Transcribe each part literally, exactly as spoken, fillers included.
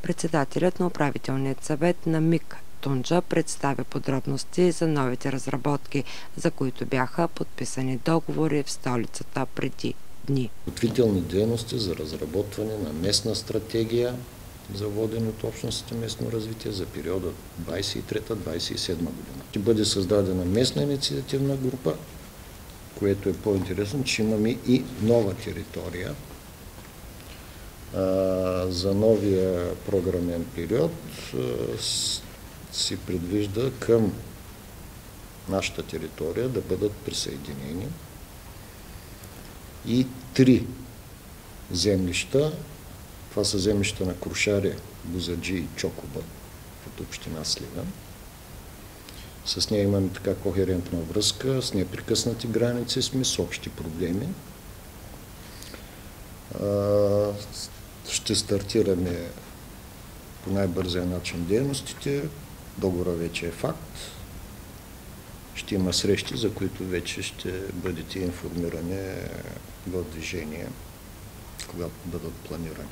Председателят на управителният съвет на МИГ Тунджа представя подробности за новите разработки, за които бяха подписани договори в столицата преди дни. Подготвителни дейности за разработване на местна стратегия за водене от общностите местно развитие за периода двадесет и трета - двадесет и седма година. Ще бъде създадена местна инициативна група, което е по-интересно, че имаме и нова територия. За новия програмен период се предвижда към нашата територия да бъдат присъединени и три землища. Това са землища на Крушаре, Бузаджи и Чокоба от община Сливен. С нея имаме така кохерентна връзка, с непрекъснати граници сме, с общи проблеми. Ще стартираме по най-бързия начин дейностите. Договора вече е факт. Ще има срещи, за които вече ще бъдете информирани в движение, когато бъдат планирани.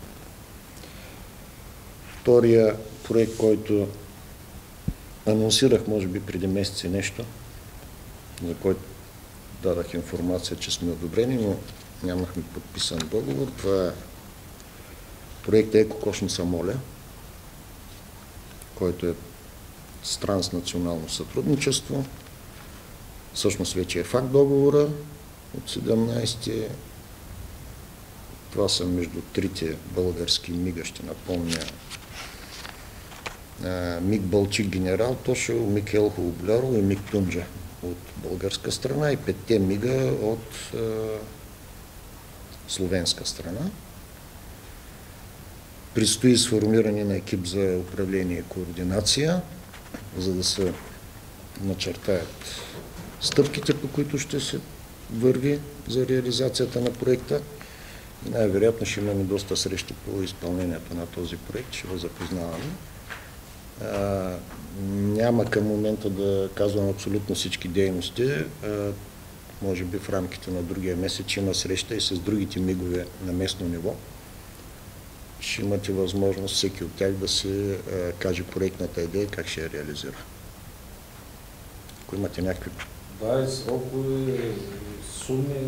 Втория проект, който анонсирах, може би преди месеци нещо, за който дадах информация, че сме одобрени, но нямахме подписан договор. Това е проект Еко Кошница Моля, който е с транснационално сътрудничество. Всъщност вече е факт договора от седемнадесети. Това са между трите български мига, ще напомня. МИГ Балчик Генерал Тошево, МИГ Елхо Облярово и МИГ Тунджа от българска страна и петте мига от е, словенска страна. Предстои сформиране на екип за управление и координация, за да се начертаят стъпките, по които ще се върви за реализацията на проекта. И най-вероятно ще имаме доста срещи по изпълнението на този проект, ще го запознаваме. А, няма към момента да казвам абсолютно всички дейности. А, може би в рамките на другия месец има среща и с другите мигове на местно ниво. Ще имате възможност всеки от тях да се а, каже проектната идея как ще я реализира. Ако имате някакви... Да, и срокове, суми...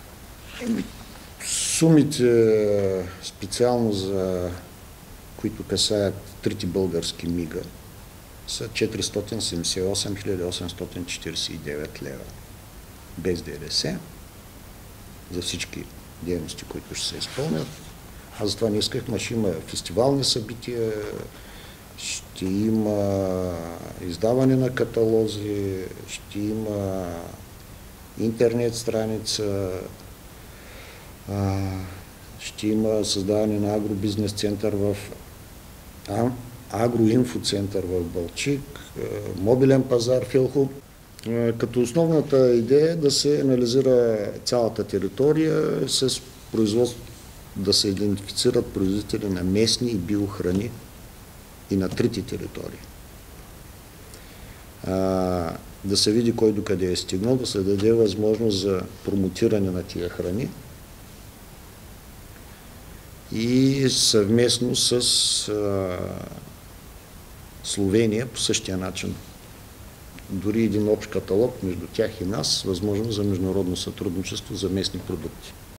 Сумите специално за които касаят трите български мига са четиристотин седемдесет и осем хиляди осемстотин четиридесет и девет лева без ДДС за всички дейности, които ще се изпълнят. Аз затова не искахме, ще има фестивални събития, ще има издаване на каталози, ще има интернет страница, ще има създаване на агробизнес център в агроинфоцентър в Балчик, мобилен пазар в Елхо. Като основната идея е да се анализира цялата територия с производство, да се идентифицират производители на местни и биохрани и на трите територии. Да се види кой докъде е стигнал, да се даде възможност за промотиране на тия храни и съвместно с а, Словения по същия начин. Дори един общ каталог между тях и нас, възможно за международно сътрудничество за местни продукти.